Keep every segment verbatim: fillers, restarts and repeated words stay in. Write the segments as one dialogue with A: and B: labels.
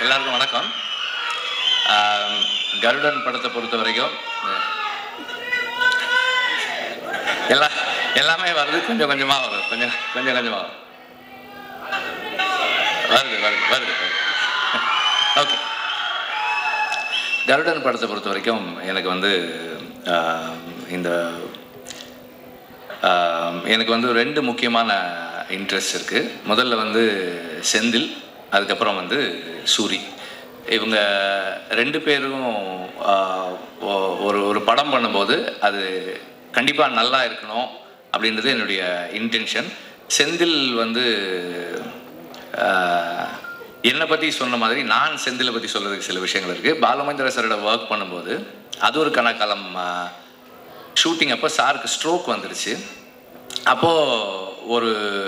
A: எல்லாருக்கும் வணக்கம். கருடன் படத்தை பொறுத்த வரைக்கும் எல்லா எல்லாமே வருது, கொஞ்சம் கொஞ்சமாக வரும், கொஞ்சம் கொஞ்சம் கொஞ்சமாக வரும் வருது வருது வருது வருது ஓகே. கருடன் படத்தை பொறுத்த வரைக்கும் எனக்கு வந்து இந்த எனக்கு வந்து ரெண்டு முக்கியமான இன்ட்ரெஸ்ட் இருக்குது. முதல்ல வந்து செந்தில், அதுக்கப்புறம் வந்து சூரி. இவங்க ரெண்டு பேரும் ஒரு ஒரு படம் பண்ணும்போது அது கண்டிப்பாக நல்லா இருக்கணும் அப்படின்றது என்னுடைய இன்டென்ஷன். செந்தில் வந்து என்னை பற்றி சொன்ன மாதிரி நான் செந்திலை பற்றி சொல்கிறதுக்கு சில விஷயங்கள் இருக்குது. பாலுமகேந்திர சாரோட ஒர்க் பண்ணும்போது அது ஒரு கணக்காலம் ஷூட்டிங் அப்போ சாருக்கு ஸ்ட்ரோக் வந்துடுச்சு. அப்போது ஒரு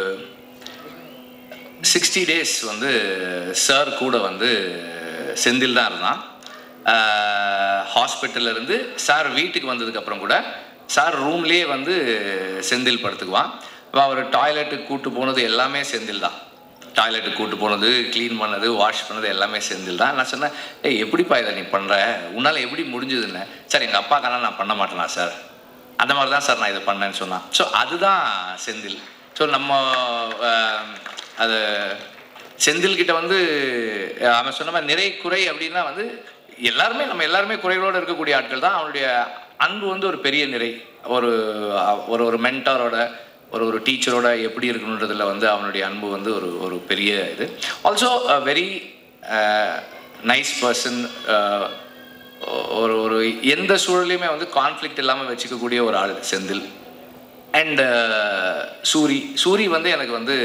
A: சிக்ஸ்டி டேஸ் வந்து சார் கூட வந்து செந்தில் தான் இருந்தான். ஹாஸ்பிட்டல்லேருந்து சார் வீட்டுக்கு வந்ததுக்கப்புறம் கூட சார் ரூம்லேயே வந்து செந்தில் படுத்துக்குவான். அவர் டாய்லெட்டுக்கு கூப்பிட்டு போனது எல்லாமே செந்தில் தான். டாய்லெட்டுக்கு கூப்பிட்டு போனது, க்ளீன் பண்ணது, வாஷ் பண்ணது எல்லாமே செந்தில் தான். நான் சொன்னேன், ஏய் எப்படிப்பா இதை நீ பண்ணுற, உன்னால் எப்படி முடிஞ்சதுன்னு. சார் எங்கள் அப்பாக்கான நான் பண்ண மாட்டேனா சார், அந்த மாதிரி தான் சார் நான் இதை பண்ணேன்னு சொன்னான். ஸோ அதுதான் செந்தில். ஸோ நம்ம அது செந்தில்கிட்ட வந்து அவன் சொன்ன மாதிரி நிறை குறை அப்படின்னா வந்து எல்லாருமே நம்ம எல்லாருமே குறைகளோடு இருக்கக்கூடிய ஆட்கள் தான். அவனுடைய அன்பு வந்து ஒரு பெரிய நிறை. ஒரு ஒரு ஒரு மென்டாரோட ஒரு ஒரு டீச்சரோட எப்படி இருக்கணுன்றதில் வந்து அவனுடைய அன்பு வந்து ஒரு ஒரு பெரிய இது. Also very nice person. ஒரு ஒரு எந்த சூழலையுமே வந்து கான்ஃப்ளிக்ட் இல்லாமல் வச்சுக்கக்கூடிய ஒரு ஆள் செந்தில். அண்ட் சூரி சூரி வந்து எனக்கு வந்து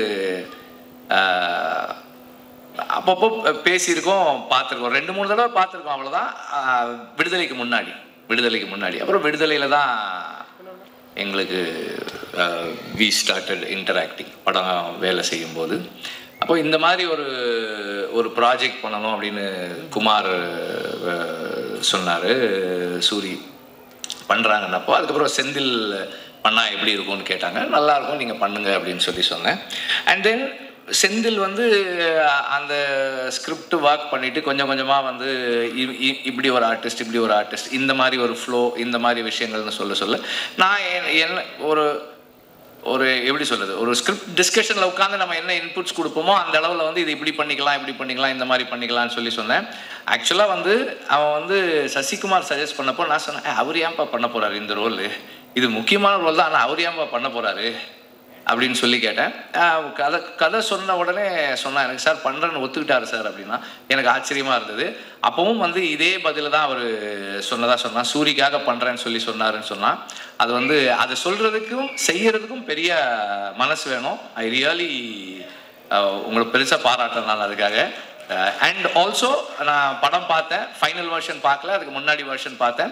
A: அப்பப்போ பேசியிருக்கோம், பார்த்துருக்கோம், ரெண்டு மூணு தடவை பார்த்துருக்கோம், அவ்வளோதான். விடுதலைக்கு முன்னாடி விடுதலைக்கு முன்னாடி அப்புறம் விடுதலையில் தான் எங்களுக்கு வி ஸ்டார்டட் இன்டராக்டிங் படம் வேலை செய்யும்போது. அப்போ இந்த மாதிரி ஒரு ஒரு ப்ராஜெக்ட் பண்ணணும் அப்படின்னு குமார் சொன்னார். சூரி பண்ணுறாங்கன்னப்போ அதுக்கப்புறம் செந்தில் பண்ணால் எப்படி இருக்கும்னு கேட்டாங்க. நல்லாயிருக்கும், நீங்கள் பண்ணுங்க அப்படின்னு சொல்லி சொன்னேன். அண்ட் தென் செந்தில் வந்து அந்த ஸ்கிரிப்ட் ஒர்க் பண்ணிவிட்டு கொஞ்சம் கொஞ்சமாக வந்து இப்படி ஒரு ஆர்டிஸ்ட் இப்படி ஒரு ஆர்டிஸ்ட் இந்த மாதிரி ஒரு ஃப்ளோ இந்த மாதிரி விஷயங்கள்னு சொல்ல சொல்ல நான் என்ன ஒரு ஒரு எப்படி சொல்கிறது, ஒரு ஸ்கிரிப்ட் டிஸ்கஷனில் உட்காந்து நம்ம என்ன இன்புட்ஸ் கொடுப்போமோ அந்த அளவில் வந்து இது இப்படி பண்ணிக்கலாம் இப்படி பண்ணிக்கலாம் இந்த மாதிரி பண்ணிக்கலாம்னு சொல்லி சொன்னேன். ஆக்சுவலாக வந்து அவன் வந்து சசிகுமார் சஜஸ்ட் பண்ணப்போ நான் சொன்னேன், அவர் ஏன்பா பண்ண போகிறாரு இந்த ரோல், இது முக்கியமான ரோல் தான், ஆனால் அவர் ஏன்பா பண்ண போகிறாரு அப்படின்னு சொல்லி கேட்டேன். கதை கதை சொன்ன உடனே சொன்னான், எனக்கு சார் பண்ணுறேன்னு ஒத்துக்கிட்டாரு சார் அப்படின்னா. எனக்கு ஆச்சரியமாக இருந்தது. அப்பவும் வந்து இதே பதில் தான் அவர் சொன்னதாக சொன்னான், சூரிக்காக பண்ணுறேன்னு சொல்லி சொன்னாருன்னு சொன்னான். அது வந்து அதை சொல்கிறதுக்கும் செய்கிறதுக்கும் பெரிய மனசு வேணும். ஐ ரியலி உங்களுக்கு பெருசாக பாராட்டேன் நான் அதுக்காக. அண்ட் ஆல்சோ நான் படம் பார்த்தேன், ஃபைனல் வெர்ஷன் பார்க்கல, அதுக்கு முன்னாடி வெர்ஷன் பார்த்தேன்.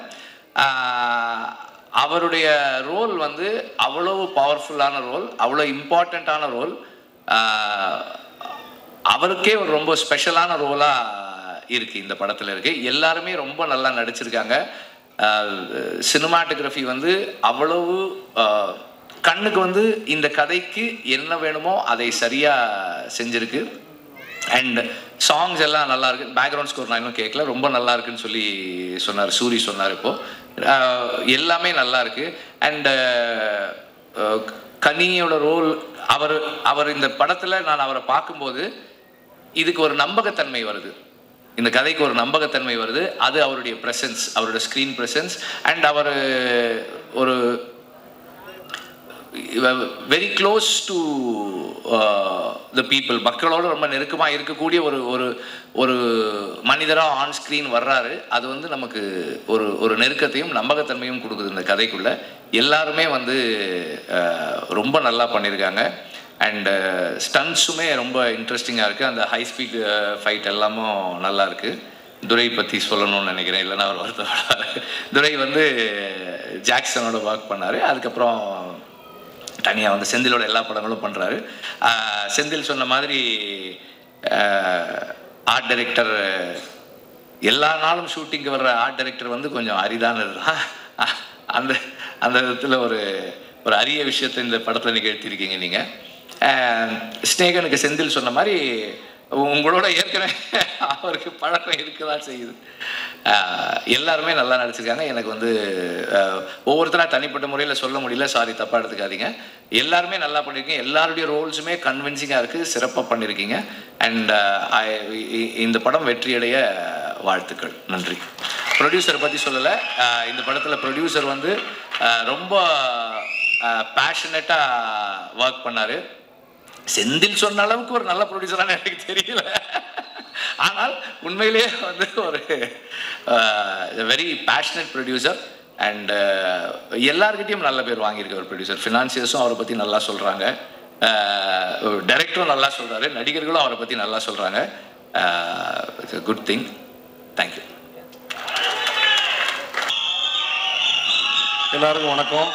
A: அவருடைய ரோல் வந்து அவ்வளோ பவர்ஃபுல்லான ரோல், அவ்வளோ இம்பார்ட்டண்ட்டான ரோல், அவருக்கே ஒரு ரொம்ப ஸ்பெஷலான ரோலாக இருக்குது இந்த படத்தில் இருக்குது. எல்லாருமே ரொம்ப நல்லா நடிச்சிருக்காங்க. சினிமாட்டோகிராஃபி வந்து அவ்வளவு கண்ணுக்கு வந்து இந்த கதைக்கு என்ன வேணுமோ அதை சரியாக செஞ்சுருக்கு. அண்ட் சாங்ஸ் எல்லாம் நல்லா இருக்கு. பேக்ரவுண்ட் ஸ்கோர் நான் இன்னும் கேட்கல, ரொம்ப நல்லா இருக்குன்னு சொல்லி சொன்னார் சூரி சொன்னார். இப்போது எல்லாமே நல்லா இருக்கு. அண்ட் கனியோட ரோல், அவர் அவர் இந்த படத்தில் நான் அவரை பார்க்கும்போது இதுக்கு ஒரு நம்பகத்தன்மை வருது, இந்த கதைக்கு ஒரு நம்பகத்தன்மை வருது. அது அவருடைய ப்ரெசன்ஸ், அவரோட ஸ்க்ரீன் ப்ரெசன்ஸ். அண்ட் அவர் ஒரு very close to the people, மக்களோட ரொம்ப நெருக்கமாக இருக்கக்கூடிய ஒரு ஒரு ஒரு மனிதராக ஆன் ஸ்க்ரீன் வர்றாரு. அது வந்து நமக்கு ஒரு ஒரு நெருக்கத்தையும் நம்பகத்தன்மையும் கொடுக்குது இந்த கதைக்குள்ளே. எல்லாருமே வந்து ரொம்ப நல்லா பண்ணியிருக்காங்க. அண்டு ஸ்டன்ஸுமே ரொம்ப இன்ட்ரெஸ்டிங்காக இருக்குது. அந்த ஹை ஸ்பீட் ஃபைட் எல்லாமும் நல்லா இருக்குது. துரை பற்றி சொல்லணும்னு நினைக்கிறேன், இல்லைன்னா அவர் வருத்தப்படாரு. துரை வந்து ஜாக்சனோட ஒர்க் பண்ணார். அதுக்கப்புறம் தனியாக வந்து செந்திலோட எல்லா படங்களும் பண்ணுறாரு. செந்தில் சொன்ன மாதிரி ஆர்ட் டைரக்டர், எல்லா நாளும் ஷூட்டிங்கு வர்ற ஆர்ட் டைரக்டர் வந்து கொஞ்சம் அரிதானது தான். அந்த அந்த விதத்தில் ஒரு ஒரு அரிய விஷயத்தை இந்த படத்தில் நிகழ்த்தியிருக்கீங்க நீங்கள். ஸ்நேகனுக்கு செந்தில் சொன்ன மாதிரி உங்களோட ஏற்கனவே அவருக்கு பழக்கம் இருக்குதான் செய்யுது. எல்லாருமே நல்லா நடிச்சிருக்காங்க. எனக்கு வந்து ஒவ்வொருத்தராக தனிப்பட்ட முறையில் சொல்ல முடியல, சாரி தப்பாக எடுத்துக்காதீங்க. எல்லாருமே நல்லா பண்ணியிருக்கீங்க. எல்லாருடைய ரோல்ஸுமே கன்வின்சிங்காக இருக்குது, சிறப்பாக பண்ணியிருக்கீங்க. அண்ட் இந்த படம் வெற்றியடைய வாழ்த்துக்கள். நன்றி. ப்ரொடியூசரை பற்றி சொல்லலை. இந்த படத்தில் ப்ரொடியூசர் வந்து ரொம்ப பேஷனட்டாக ஒர்க் பண்ணார். செந்தில் சொன்ன அளவுக்கு ஒரு நல்ல ப்ரொடியூசரான எனக்கு தெரியல. ஆனால் உண்மையிலேயே வந்து ஒரு வெரி பேஷனட் ப்ரொடியூசர். அண்ட் எல்லார்கிட்டையும் நல்ல பேர் வாங்கியிருக்க ஒரு ப்ரொடியூசர். ஃபினான்சியர்ஸும் அவரை பற்றி நல்லா சொல்கிறாங்க, டைரக்டரும் நல்லா சொல்கிறாரு, நடிகர்களும் அவரை பற்றி நல்லா சொல்கிறாங்க. It's a good thing. Thank you.
B: எல்லாருக்கும் வணக்கம்.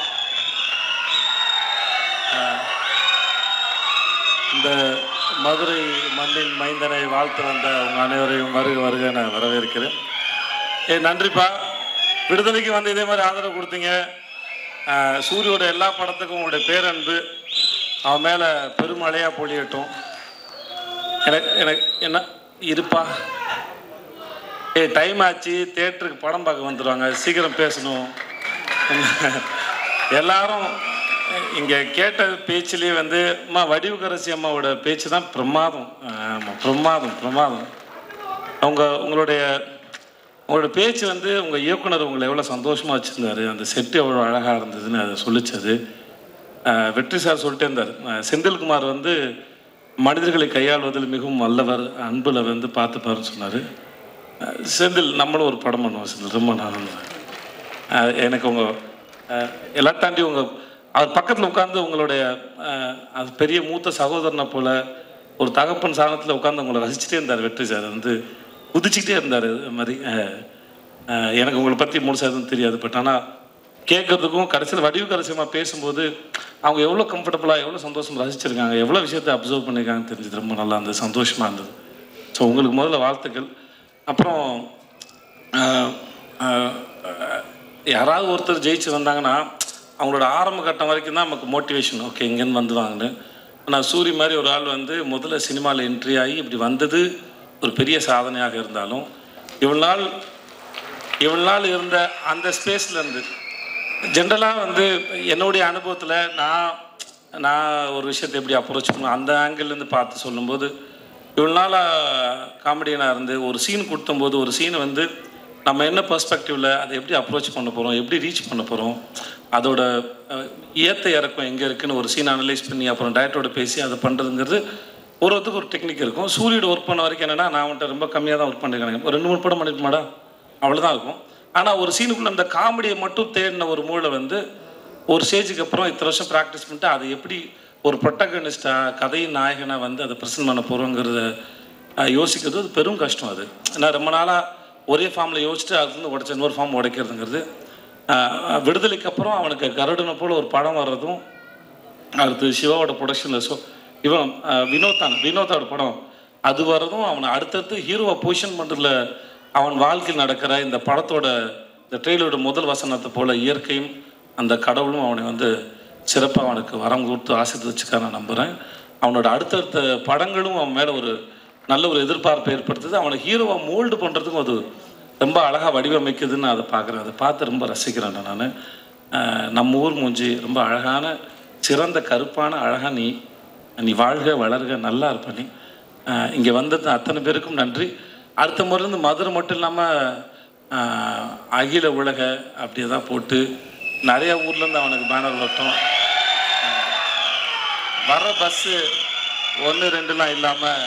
B: இந்த மதுரை மண்ணின் மைந்தனை வாழ்த்து வந்த உங்கள் அனைவரையும் வருக வருக நான் வரவேற்கிறேன். ஏ நன்றிப்பா. விடுதலைக்கு வந்து இதே மாதிரி ஆதரவு கொடுத்தீங்க. சூரியோட எல்லா படத்துக்கும் உங்களுடைய பேரன்பு அவன் மேலே பெருமழையாக பொழியட்டும். எனக்கு எனக்கு என்ன இருப்பா. ஏ டைம் ஆச்சு, தேட்டருக்கு படம் பார்க்க வந்துடுவாங்க, சீக்கிரம் பேசணும். எல்லாரும் இங்கே கேட்ட பேச்சிலேயே வந்து அம்மா வடிவுக்கரசி அம்மாவோட பேச்சு தான் பிரமாதம். ஆமாம், பிரமாதம் பிரமாதம். அவங்க உங்களுடைய உங்களோட பேச்சு வந்து உங்கள் இயக்குனர் உங்களை எவ்வளோ சந்தோஷமாக வச்சுருந்தார், அந்த செட்டு எவ்வளோ அழகாக இருந்ததுன்னு அதை சொல்லிச்சது. வெற்றி சார் சொல்லிட்டே இருந்தார், செந்தில்குமார் வந்து மனிதர்களை கையாள்வதில் மிகவும் வல்லவர், அன்பில் வந்து பார்த்துப்பாருன்னு சொன்னார். செந்தில் நம்மளும் ஒரு படம் பண்ணுவோம் செந்தில், ரொம்ப நான் எனக்கு உங்கள் எல்லாம் தாண்டி உங்கள் அவர் பக்கத்தில் உட்காந்து உங்களுடைய அது பெரிய மூத்த சகோதரனை போல் ஒரு தகப்பன் சாணத்தில் உட்காந்து உங்களை ரசிச்சுட்டே இருந்தார் வெற்றி சார். வந்து குதிச்சுக்கிட்டே இருந்தார். இது மாதிரி எனக்கு உங்களை பற்றி முழுசாக எதுவும் தெரியாது, பட் ஆனால் கேட்குறதுக்கும் கடைசியில் வடிவுக்கரசியமாக பேசும்போது அவங்க எவ்வளோ கம்ஃபர்டபுளாக எவ்வளோ சந்தோஷம் ரசிச்சிருக்காங்க, எவ்வளோ விஷயத்தை அப்சர்வ் பண்ணியிருக்காங்கன்னு தெரிஞ்சது. ரொம்ப நல்லா இருந்தது, சந்தோஷமாக இருந்தது. ஸோ உங்களுக்கு முதல்ல வாழ்த்துக்கள். அப்புறம் யாராவது ஒருத்தர் ஜெயிச்சு வந்தாங்கன்னா அவங்களோட ஆரம்ப கட்டம் வரைக்கும் தான் நமக்கு மோட்டிவேஷன், ஓகே இங்கேருந்து வந்துடுவாங்கன்னு. ஆனால் சூரி மாதிரி ஒரு ஆள் வந்து முதல்ல சினிமாவில் என்ட்ரி ஆகி இப்படி வந்தது ஒரு பெரிய சாதனையாக இருந்தாலும் இவ்வளோ நாள் இவ்வளோ நாள் இருந்த அந்த ஸ்பேஸ்லேருந்து ஜென்ரலாக வந்து என்னுடைய அனுபவத்தில் நான் நான் ஒரு விஷயத்தை எப்படி அப்ரோச் பண்ணுவேன் அந்த ஆங்கிள்லேருந்து பார்த்து சொல்லும்போது, இவ்வளோ நாளாக காமெடியனாக இருந்து ஒரு சீன் கொடுத்தும்போது ஒரு சீனை வந்து நம்ம என்ன பெர்ஸ்பெக்டிவில் அதை எப்படி அப்ரோச் பண்ண போகிறோம், எப்படி ரீச் பண்ண போகிறோம், அதோட ஏற்ற இறக்கம் எங்கே இருக்குதுன்னு ஒரு சீன் அனலைஸ் பண்ணி அப்புறம் டைரக்டரோட பேசி அதை பண்ணுறதுங்கிறது ஒரு ஒருத்துக்கு ஒரு டெக்னிக் இருக்கும். சூரியோட ஒர்க் பண்ண வரைக்கும் என்னென்னா நான் வந்துட்டு ரொம்ப கம்மியாக தான் ஒர்க் பண்ணியிருக்கேன், ஒரு ரெண்டு மூணு படம் பண்ணிருக்கமாடா அவ்வளோதான் இருக்கும். ஆனால் ஒரு சீனுக்குள்ளே அந்த காமெடியை மட்டும் தேடின ஒரு மூளை வந்து ஒரு ஸ்டேஜுக்கு அப்புறம் இத்தனை வருஷம் ப்ராக்டிஸ் பண்ணிட்டு அதை எப்படி ஒரு ப்ரொட்டகனிஸ்டாக கதையின் நாயகனாக வந்து அதை ப்ரெசென்ட் பண்ண போகிறோங்கிறத யோசிக்கிறது அது பெரும் கஷ்டம். அது நான் ரொம்ப நாளாக ஒரே ஃபார்மில் யோசிச்சுட்டு அது வந்து உடச்ச இன்னொரு ஃபார்ம் உடைக்கிறதுங்கிறது. விடுதலைக்கு அப்புறம் அவனுக்கு கருடனை போல் ஒரு படம் வர்றதும், அடுத்து சிவாவோட ப்ரொடக்ஷனில் ஸோ இவன் வினோத்தான் வினோத்தோட படம் அது வர்றதும், அவனை அடுத்தடுத்து ஹீரோவை பொசிஷன் பண்ணுறதுல அவன் வாழ்க்கையில் நடக்கிற இந்த படத்தோட இந்த ட்ரெயிலரோட முதல் வசனத்தை போல் இயற்கையும் அந்த கடவுளும் அவனை வந்து சிறப்பாக அவனுக்கு வரம் கொடுத்து ஆசீர்வதிச்சுக்க நான் நம்புகிறேன். அவனோட அடுத்தடுத்த படங்களும் அவன் மேலே ஒரு நல்ல ஒரு எதிர்பார்ப்பை ஏற்படுத்துது. அவனை ஹீரோவை மோல்டு பண்ணுறதுக்கும் அது ரொம்ப அழகாக வடிவமைக்குதுன்னு அதை பார்க்குறேன். அதை பார்த்து ரொம்ப ரசிக்கிறேன் நான். நம்ம ஊர் மூஞ்சி ரொம்ப அழகான சிறந்த கருப்பான அழகாக நீ நீ வாழ்க வளர்க நல்லா இருப்ப நீ. இங்கே வந்தது அத்தனை பேருக்கும் நன்றி. அடுத்த முறையிருந்து மதுரை மட்டும் இல்லாமல் அகில உலக அப்படியே தான் போட்டு நிறைய ஊர்லேருந்து அவனுக்கு பேனர் வரட்டும். வர பஸ்ஸு ஒன்று ரெண்டுலாம் இல்லாமல்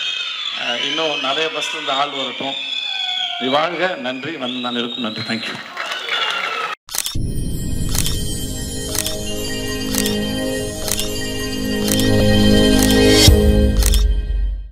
B: இன்னும் நிறைய பஸ்ஸில் இந்த ஆள் வரட்டும். நீ வாழ்க. நன்றி. வந்து நான் இருக்கும். நன்றி. தேங்க்யூ.